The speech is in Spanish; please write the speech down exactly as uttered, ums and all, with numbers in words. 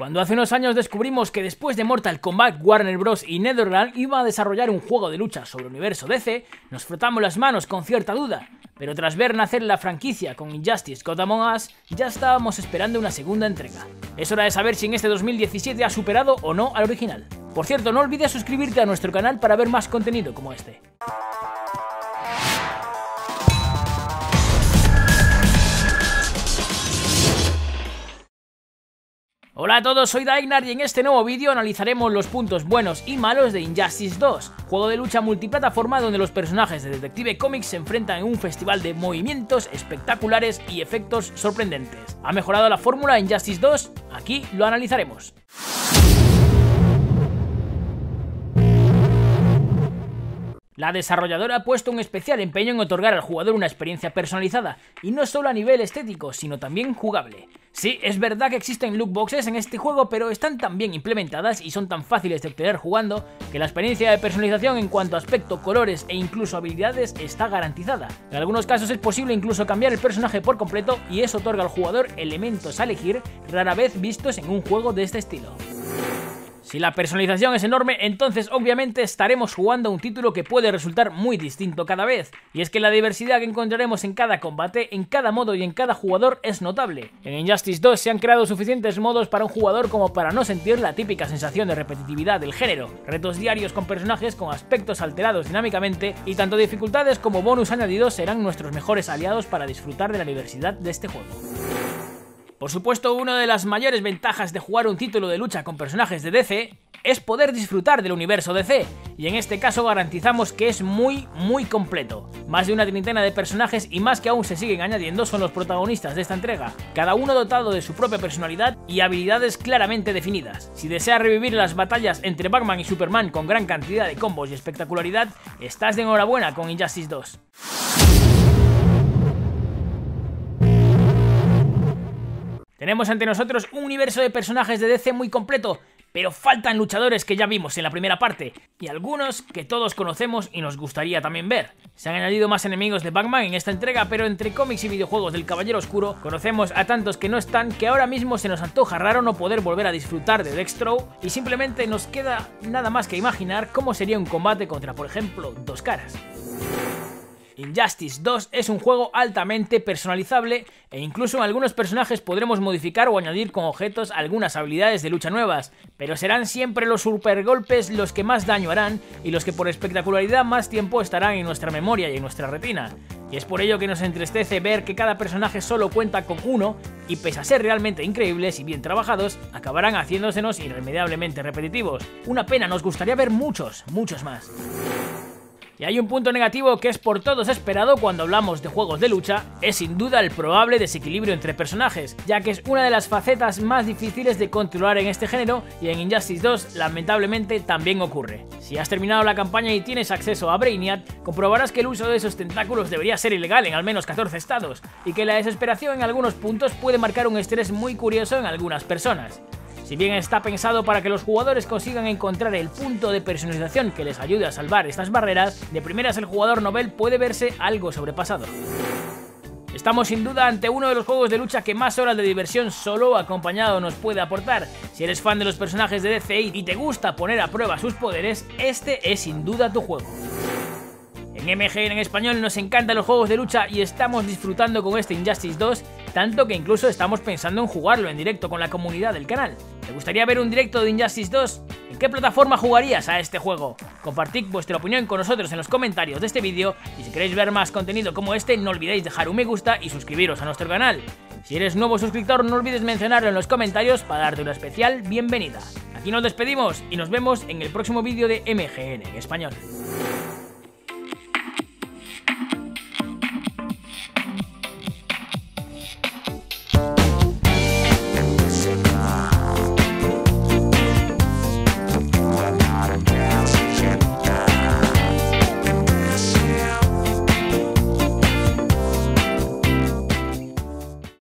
Cuando hace unos años descubrimos que después de Mortal Kombat, Warner Bros. Y NetherRealm iba a desarrollar un juego de lucha sobre el universo D C, nos frotamos las manos con cierta duda, pero tras ver nacer la franquicia con Injustice God Among Us, ya estábamos esperando una segunda entrega. Es hora de saber si en este dos mil diecisiete ha superado o no al original. Por cierto, no olvides suscribirte a nuestro canal para ver más contenido como este. Hola a todos, soy Daignar y en este nuevo vídeo analizaremos los puntos buenos y malos de Injustice dos, juego de lucha multiplataforma donde los personajes de Detective Comics se enfrentan en un festival de movimientos espectaculares y efectos sorprendentes. ¿Ha mejorado la fórmula Injustice dos? Aquí lo analizaremos. La desarrolladora ha puesto un especial empeño en otorgar al jugador una experiencia personalizada, y no solo a nivel estético, sino también jugable. Sí, es verdad que existen lootboxes en este juego, pero están tan bien implementadas y son tan fáciles de obtener jugando, que la experiencia de personalización en cuanto a aspecto, colores e incluso habilidades está garantizada. En algunos casos es posible incluso cambiar el personaje por completo, y eso otorga al jugador elementos a elegir rara vez vistos en un juego de este estilo. Si la personalización es enorme, entonces obviamente estaremos jugando un título que puede resultar muy distinto cada vez, y es que la diversidad que encontraremos en cada combate, en cada modo y en cada jugador es notable. En Injustice dos se han creado suficientes modos para un jugador como para no sentir la típica sensación de repetitividad del género, retos diarios con personajes con aspectos alterados dinámicamente, y tanto dificultades como bonus añadidos serán nuestros mejores aliados para disfrutar de la diversidad de este juego. Por supuesto, una de las mayores ventajas de jugar un título de lucha con personajes de D C es poder disfrutar del universo D C, y en este caso garantizamos que es muy, muy completo. Más de una treintena de personajes y más que aún se siguen añadiendo son los protagonistas de esta entrega, cada uno dotado de su propia personalidad y habilidades claramente definidas. Si deseas revivir las batallas entre Batman y Superman con gran cantidad de combos y espectacularidad, estás de enhorabuena con Injustice dos. Tenemos ante nosotros un universo de personajes de D C muy completo, pero faltan luchadores que ya vimos en la primera parte, y algunos que todos conocemos y nos gustaría también ver. Se han añadido más enemigos de Batman en esta entrega, pero entre cómics y videojuegos del Caballero Oscuro conocemos a tantos que no están que ahora mismo se nos antoja raro no poder volver a disfrutar de Dextro, y simplemente nos queda nada más que imaginar cómo sería un combate contra, por ejemplo, Dos Caras. Injustice dos es un juego altamente personalizable e incluso en algunos personajes podremos modificar o añadir con objetos algunas habilidades de lucha nuevas, pero serán siempre los super golpes los que más daño harán y los que por espectacularidad más tiempo estarán en nuestra memoria y en nuestra retina. Y es por ello que nos entristece ver que cada personaje solo cuenta con uno y pese a ser realmente increíbles y bien trabajados, acabarán haciéndosenos irremediablemente repetitivos. Una pena, nos gustaría ver muchos, muchos más. Y hay un punto negativo que es por todos esperado cuando hablamos de juegos de lucha, es sin duda el probable desequilibrio entre personajes, ya que es una de las facetas más difíciles de controlar en este género y en Injustice dos lamentablemente también ocurre. Si has terminado la campaña y tienes acceso a Brainiac, comprobarás que el uso de esos tentáculos debería ser ilegal en al menos catorce estados, y que la desesperación en algunos puntos puede marcar un estrés muy curioso en algunas personas. Si bien está pensado para que los jugadores consigan encontrar el punto de personalización que les ayude a salvar estas barreras, de primeras el jugador novel puede verse algo sobrepasado. Estamos sin duda ante uno de los juegos de lucha que más horas de diversión solo o acompañado nos puede aportar. Si eres fan de los personajes de D C y te gusta poner a prueba sus poderes, este es sin duda tu juego. En M G N en español nos encantan los juegos de lucha y estamos disfrutando con este Injustice dos, tanto que incluso estamos pensando en jugarlo en directo con la comunidad del canal. ¿Te gustaría ver un directo de Injustice dos? ¿En qué plataforma jugarías a este juego? Compartid vuestra opinión con nosotros en los comentarios de este vídeo y si queréis ver más contenido como este no olvidéis dejar un me gusta y suscribiros a nuestro canal. Si eres nuevo suscriptor no olvides mencionarlo en los comentarios para darte una especial bienvenida. Aquí nos despedimos y nos vemos en el próximo vídeo de M G N en español.